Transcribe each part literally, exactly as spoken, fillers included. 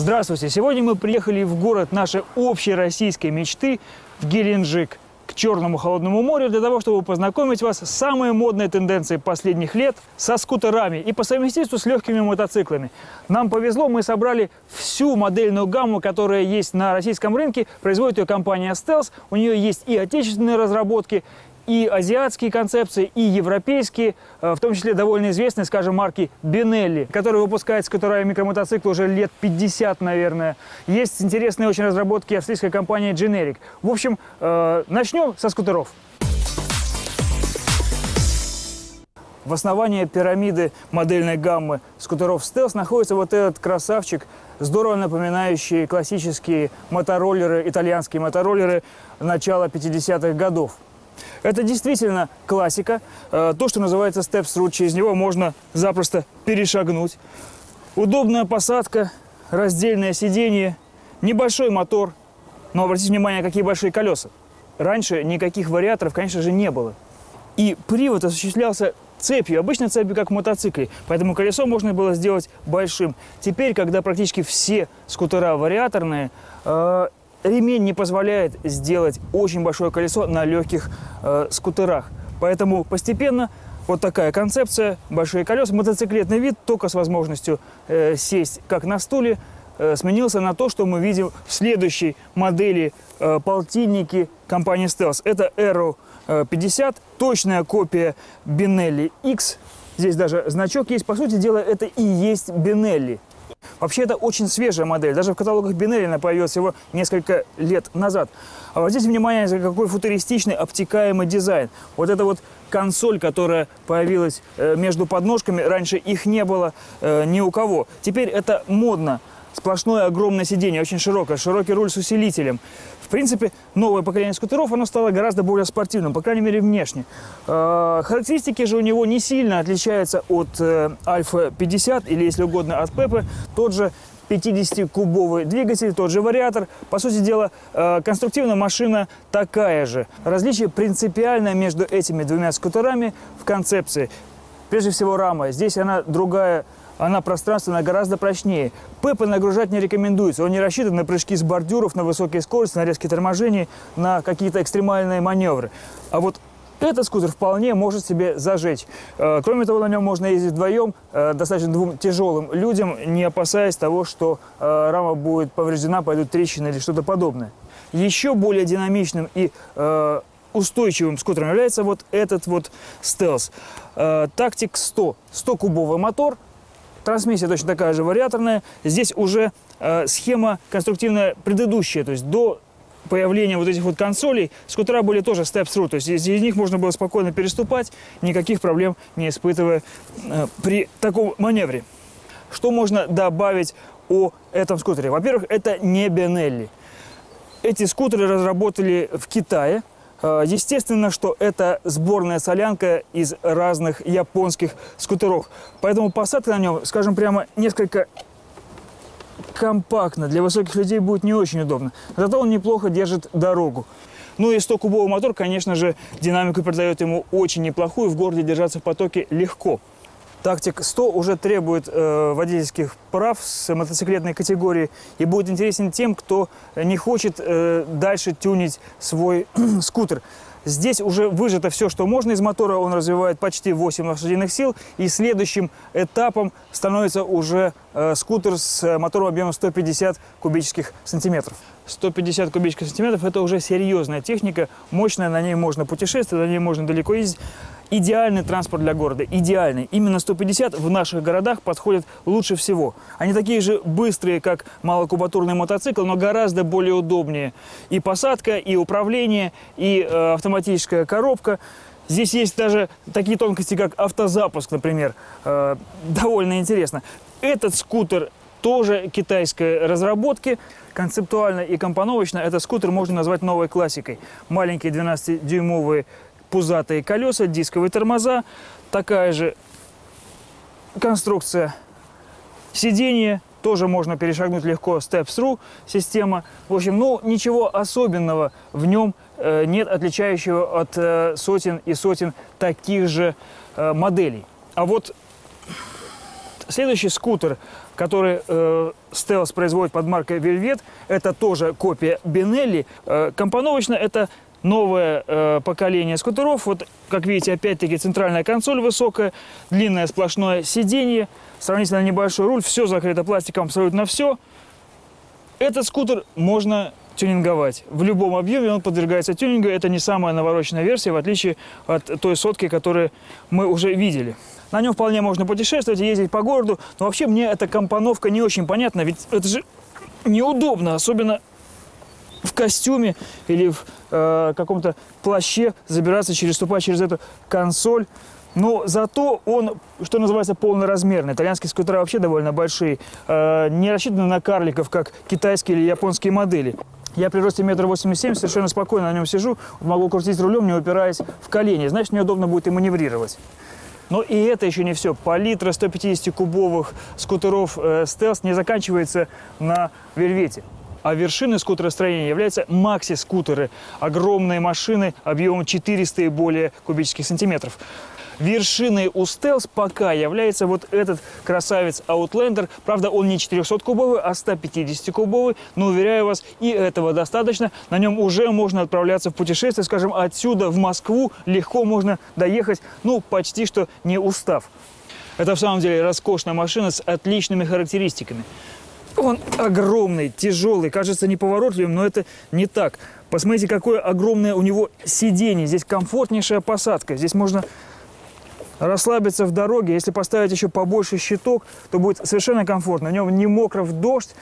Здравствуйте! Сегодня мы приехали в город нашей общей российской мечты, в Геленджик, к Черному холодному морю, для того, чтобы познакомить вас с самой модной тенденцией последних лет со скутерами и по совместительству с легкими мотоциклами. Нам повезло, мы собрали всю модельную гамму, которая есть на российском рынке. Производит ее компания Stealth. У нее есть и отечественные разработки, и азиатские концепции, и европейские, в том числе довольно известные, скажем, марки Benelli, которые выпускают скутера и микромотоциклы уже лет пятьдесят, наверное. Есть интересные очень разработки австрийской компании Generic. В общем, э, начнем со скутеров. В основании пирамиды модельной гаммы скутеров Stealth находится вот этот красавчик, здорово напоминающий классические мотороллеры, итальянские мотороллеры начала пятидесятых годов. Это действительно классика, то, что называется step-through, через него можно запросто перешагнуть. Удобная посадка, раздельное сиденье, небольшой мотор, но обратите внимание, какие большие колеса. Раньше никаких вариаторов, конечно же, не было. И привод осуществлялся цепью, обычно цепью, как в мотоцикле, поэтому колесо можно было сделать большим. Теперь, когда практически все скутера вариаторные, ремень не позволяет сделать очень большое колесо на легких э, скутерах. Поэтому постепенно вот такая концепция, большие колеса, мотоциклетный вид, только с возможностью э, сесть как на стуле, э, сменился на то, что мы видим в следующей модели э, полтинники компании Stealth. Это Aero пятьдесят, точная копия Benelli X. Здесь даже значок есть. По сути дела, это и есть Benelli. Вообще, это очень свежая модель. Даже в каталогах Benelli она появилась всего несколько лет назад. Обратите внимание, какой футуристичный обтекаемый дизайн. Вот эта вот консоль, которая появилась между подножками, раньше их не было ни у кого. Теперь это модно. Сплошное огромное сиденье, очень широкое, широкий руль с усилителем. В принципе, новое поколение скутеров, оно стало гораздо более спортивным, по крайней мере, внешне. Характеристики же у него не сильно отличаются от Альфа пятьдесят или, если угодно, от Пепе. Тот же пятидесятикубовый двигатель, тот же вариатор. По сути дела, конструктивная машина такая же. Различие принципиальное между этими двумя скутерами в концепции. Прежде всего, рама. Здесь она другая. Она пространственная, гораздо прочнее. Пепе нагружать не рекомендуется. Он не рассчитан на прыжки с бордюров, на высокие скорости, на резкие торможения, на какие-то экстремальные маневры. А вот этот скутер вполне может себе зажечь. Кроме того, на нем можно ездить вдвоем, достаточно двум тяжелым людям, не опасаясь того, что рама будет повреждена, пойдут трещины или что-то подобное. Еще более динамичным и устойчивым скутером является вот этот вот Stealth. Tactic сто. сто-кубовый мотор. Трансмиссия точно такая же вариаторная. Здесь уже э, схема конструктивная предыдущая. То есть до появления вот этих вот консолей скутера были тоже step-through. То есть из, из них можно было спокойно переступать, никаких проблем не испытывая э, при таком маневре. Что можно добавить о этом скутере? Во-первых, это не Benelli. Эти скутеры разработали в Китае. Естественно, что это сборная солянка из разных японских скутеров. Поэтому посадка на нем, скажем прямо, несколько компактна. Для высоких людей будет не очень удобно. Зато он неплохо держит дорогу. Ну и сто-кубовый мотор, конечно же, динамику придает ему очень неплохую. В городе держаться в потоке легко. Tactic сто уже требует э, водительских прав с мотоциклетной категории и будет интересен тем, кто не хочет э, дальше тюнить свой скутер. Здесь уже выжато все, что можно из мотора. Он развивает почти восемь лошадиных сил. И следующим этапом становится уже э, скутер с мотором объемом сто пятьдесят кубических сантиметров. сто пятьдесят кубических сантиметров – это уже серьезная техника, мощная, на ней можно путешествовать, на ней можно далеко ездить. Идеальный транспорт для города, идеальный. Именно сто пятьдесят в наших городах подходит лучше всего. Они такие же быстрые, как малокубатурный мотоцикл, но гораздо более удобнее. И посадка, и управление, и э, автоматическая коробка. Здесь есть даже такие тонкости, как автозапуск, например. Э, довольно интересно. Этот скутер тоже китайской разработки. Концептуально и компоновочно этот скутер можно назвать новой классикой. Маленькие двенадцатидюймовые пузатые колеса, дисковые тормоза, такая же конструкция сиденья, тоже можно перешагнуть легко, step-through система. В общем, ну, ничего особенного в нем э, нет, отличающего от э, сотен и сотен таких же э, моделей. А вот следующий скутер который э, Stealth производит под маркой Velvet, это тоже копия Benelli. Э, компоновочно это новое э, поколение скутеров. Вот, как видите, опять-таки центральная консоль высокая, длинное сплошное сиденье, сравнительно небольшой руль, все закрыто пластиком, абсолютно все. Этот скутер можно тюнинговать. В любом объеме он подвергается тюнингу. Это не самая навороченная версия, в отличие от той сотки, которую мы уже видели. На нем вполне можно путешествовать и ездить по городу. Но вообще мне эта компоновка не очень понятна, ведь это же неудобно, особенно в костюме или в э, каком-то плаще забираться, через, ступать через эту консоль. Но зато он, что называется, полноразмерный. Итальянские скутера вообще довольно большие. Э, не рассчитаны на карликов, как китайские или японские модели. Я при росте метр восемьдесят семь совершенно спокойно на нем сижу. Могу крутить рулем, не упираясь в колени. Значит, мне удобно будет и маневрировать. Но и это еще не все. Палитра сто пятидесятикубовых скутеров э, Stealth не заканчивается на Вельвете. А вершиной скутеростроения являются макси-скутеры. Огромные машины объемом четыреста и более кубических сантиметров. Вершиной у Stealth пока является вот этот красавец Outlander. Правда, он не четырехсоткубовый, а сто пятидесятикубовый. Но, уверяю вас, и этого достаточно. На нем уже можно отправляться в путешествие. Скажем, отсюда в Москву легко можно доехать, ну, почти что не устав. Это в самом деле роскошная машина с отличными характеристиками. Он огромный, тяжелый, кажется неповоротливым, но это не так. Посмотрите, какое огромное у него сиденье. Здесь комфортнейшая посадка. Здесь можно расслабиться в дороге. Если поставить еще побольше щиток, то будет совершенно комфортно. В нем не мокро в дождь,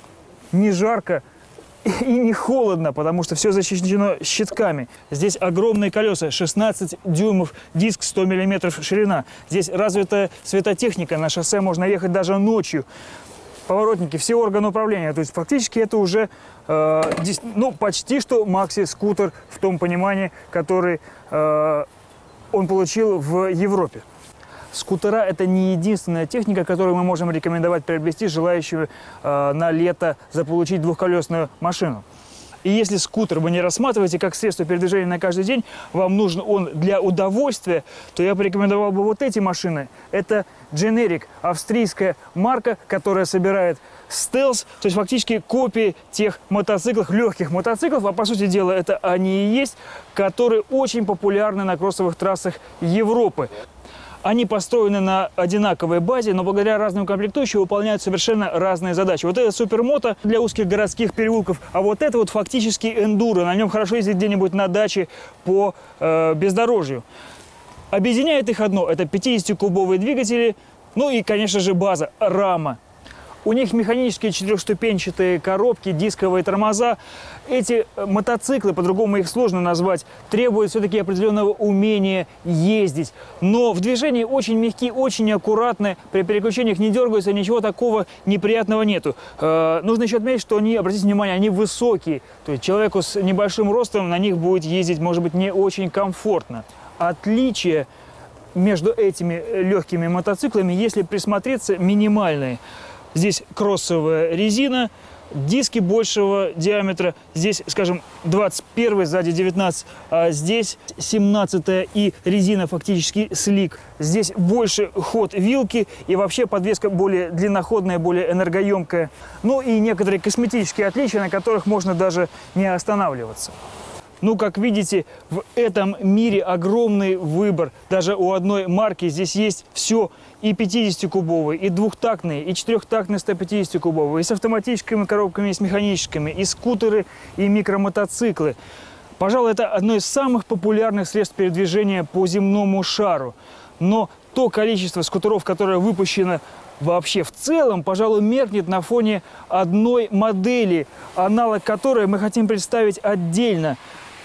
не жарко и не холодно, потому что все защищено щитками. Здесь огромные колеса, шестнадцать дюймов, диск сто миллиметров ширина. Здесь развитая светотехника, на шоссе можно ехать даже ночью. Поворотники, все органы управления. То есть фактически это уже э, ну, почти что макси-скутер в том понимании, который э, он получил в Европе. Скутера – это не единственная техника, которую мы можем рекомендовать приобрести желающим э, на лето заполучить двухколесную машину. И если скутер вы не рассматриваете как средство передвижения на каждый день, вам нужен он для удовольствия, то я порекомендовал бы вот эти машины. Это Generic, австрийская марка, которая собирает Stealth, то есть фактически копии тех мотоциклов, легких мотоциклов, а по сути дела это они и есть, которые очень популярны на кроссовых трассах Европы. Они построены на одинаковой базе, но благодаря разным комплектующим выполняют совершенно разные задачи. Вот это супермото для узких городских переулков, а вот это вот фактически эндуро. На нем хорошо ездить где-нибудь на даче по э, бездорожью. Объединяет их одно – это пятидесятикубовые двигатели, ну и, конечно же, база – рама. У них механические четырехступенчатые коробки, дисковые тормоза. Эти мотоциклы, по-другому их сложно назвать, требуют все-таки определенного умения ездить. Но в движении очень мягкие, очень аккуратные. При переключениях не дергаются, ничего такого неприятного нету. Э, нужно еще отметить, что они, обратите внимание, они высокие. То есть человеку с небольшим ростом на них будет ездить, может быть, не очень комфортно. Отличие между этими легкими мотоциклами, если присмотреться, минимальные. Здесь кроссовая резина, диски большего диаметра. Здесь, скажем, двадцать первый, сзади девятнадцать, а здесь семнадцатая и резина фактически слик. Здесь больше ход вилки и вообще подвеска более длинноходная, более энергоемкая. Ну и некоторые косметические отличия, на которых можно даже не останавливаться. Ну, как видите, в этом мире огромный выбор. Даже у одной марки здесь есть все. И пятидесятикубовые, и двухтактные, и четырехтактные сто пятидесятикубовые, и с автоматическими коробками, и с механическими, и скутеры, и микромотоциклы. Пожалуй, это одно из самых популярных средств передвижения по земному шару. Но то количество скутеров, которое выпущено вообще в целом, пожалуй, меркнет на фоне одной модели, аналог которой мы хотим представить отдельно.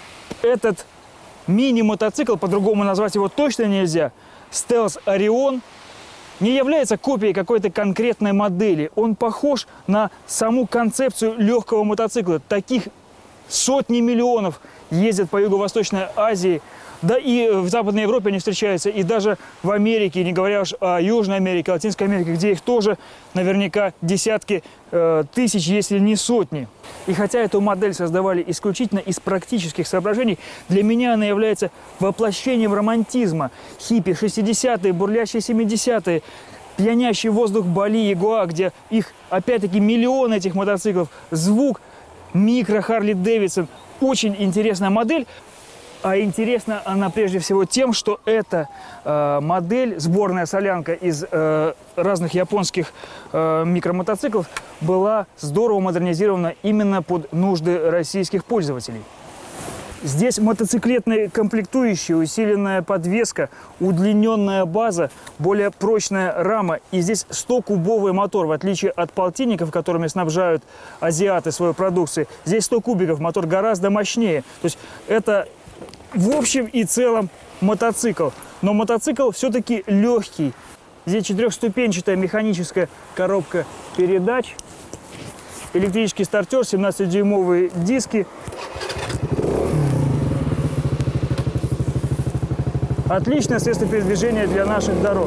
Этот мини-мотоцикл, по-другому назвать его точно нельзя, Stealth Orion, не является копией какой-то конкретной модели. Он похож на саму концепцию легкого мотоцикла. Таких сотни миллионов ездят по Юго-Восточной Азии. Да и в Западной Европе они встречаются, и даже в Америке, не говоря уж о Южной Америке, Латинской Америке, где их тоже наверняка десятки э, тысяч, если не сотни. И хотя эту модель создавали исключительно из практических соображений, для меня она является воплощением романтизма. Хиппи, шестидесятые, бурлящие семидесятые, пьянящий воздух Бали, Ягуа, где их, опять-таки, миллионы этих мотоциклов, звук, микро Харли Дэвидсон. Очень интересная модель. А интересна она прежде всего тем, что эта э, модель, сборная солянка из э, разных японских э, микромотоциклов, была здорово модернизирована именно под нужды российских пользователей. Здесь мотоциклетные комплектующие, усиленная подвеска, удлиненная база, более прочная рама. И здесь сто-кубовый мотор, в отличие от полтинников, которыми снабжают азиаты свою продукцию. Здесь сто кубиков, мотор гораздо мощнее. То есть это в общем и целом мотоцикл. Но мотоцикл все-таки легкий. Здесь четырехступенчатая механическая коробка передач, электрический стартер, семнадцатидюймовые диски. Отличное средство передвижения для наших дорог.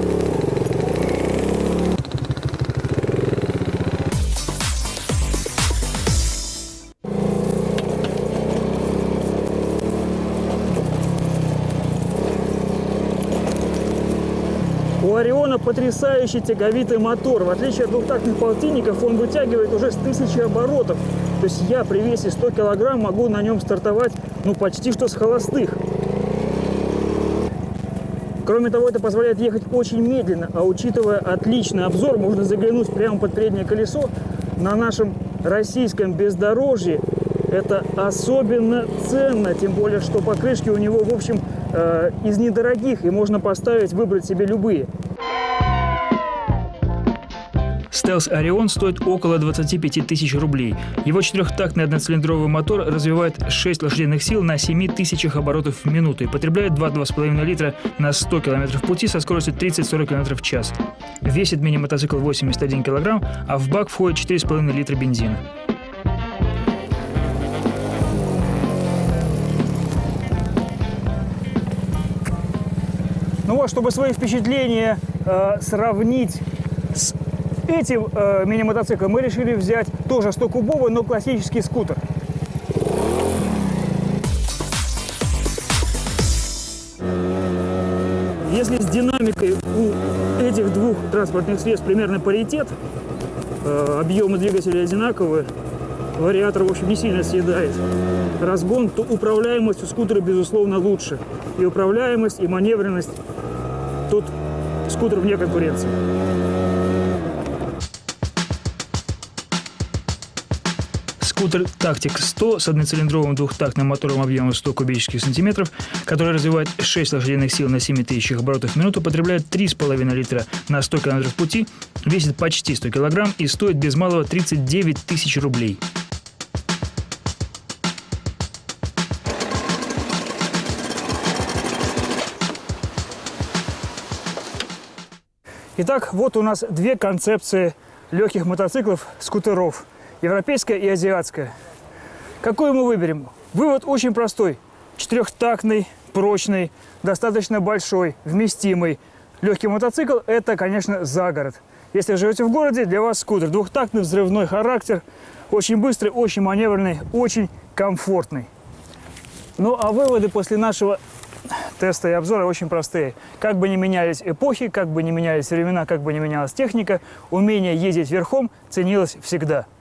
У Ориона потрясающий тяговитый мотор. В отличие от двухтактных полтинников, он вытягивает уже с тысячи оборотов. То есть я при весе сто килограмм могу на нем стартовать ну, почти что с холостых. Кроме того, это позволяет ехать очень медленно, а учитывая отличный обзор, можно заглянуть прямо под переднее колесо. На нашем российском бездорожье это особенно ценно, тем более, что покрышки у него, в общем, э, из недорогих, и можно поставить, выбрать себе любые. Stealth Orion стоит около двадцати пяти тысяч рублей. Его четырехтактный одноцилиндровый мотор развивает шесть лошадиных сил на семи тысячах оборотов в минуту и потребляет два-два с половиной литра на сто километров пути со скоростью тридцать-сорок километров в час. Весит мини-мотоцикл восемьдесят один килограмм, а в бак входит четыре с половиной литра бензина. Ну вот, чтобы свои впечатления э, сравнить с этим э, мини-мотоциклом, мы решили взять тоже сто-кубовый, но классический скутер. Если с динамикой у этих двух транспортных средств примерно паритет, э, объемы двигателя одинаковые, вариатор, в общем, не сильно съедает разгон, то управляемость у скутера, безусловно, лучше. И управляемость, и маневренность. Тут скутер вне конкуренции. Скутер Tactic сто с одноцилиндровым двухтактным мотором объемом сто кубических сантиметров, который развивает шесть лошадиных сил на семи тысячах оборотов в минуту, потребляет три с половиной литра на сто километров пути, весит почти сто килограмм и стоит без малого тридцать девять тысяч рублей. Итак, вот у нас две концепции легких мотоциклов, скутеров. Европейская и азиатская. Какую мы выберем? Вывод очень простой. Четырехтактный, прочный, достаточно большой, вместимый. Легкий мотоцикл – это, конечно, за город. Если живете в городе, для вас скутер. Двухтактный, взрывной характер, очень быстрый, очень маневренный, очень комфортный. Ну а выводы после нашего теста и обзора очень простые. Как бы ни менялись эпохи, как бы ни менялись времена, как бы ни менялась техника, умение ездить верхом ценилось всегда.